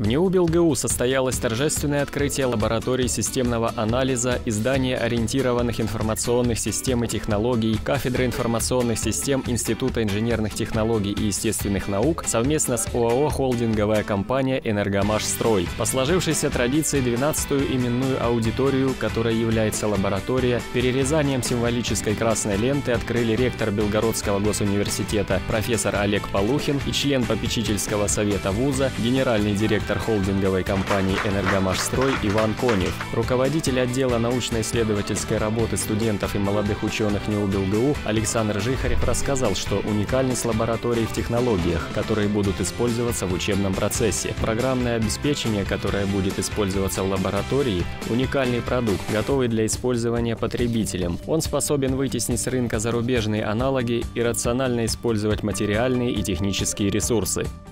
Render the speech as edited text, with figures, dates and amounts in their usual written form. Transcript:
В НИУ БелГУ состоялось торжественное открытие лаборатории системного анализа и здания ориентированных информационных систем и технологий кафедры информационных систем Института инженерных технологий и естественных наук совместно с ОАО «Холдинговая компания «Энергомашстрой». По сложившейся традиции 12-ю именную аудиторию, которой является лаборатория, перерезанием символической красной ленты открыли ректор Белгородского госуниверситета профессор Олег Полухин и член попечительского совета вуза, генеральный директор холдинговой компании «Энергомашстрой» Иван Конев. Руководитель отдела научно-исследовательской работы студентов и молодых ученых НИУ БелГУ Александр Жихарев рассказал, что уникальность лаборатории в технологиях, которые будут использоваться в учебном процессе. Программное обеспечение, которое будет использоваться в лаборатории, уникальный продукт, готовый для использования потребителем. Он способен вытеснить с рынка зарубежные аналоги и рационально использовать материальные и технические ресурсы.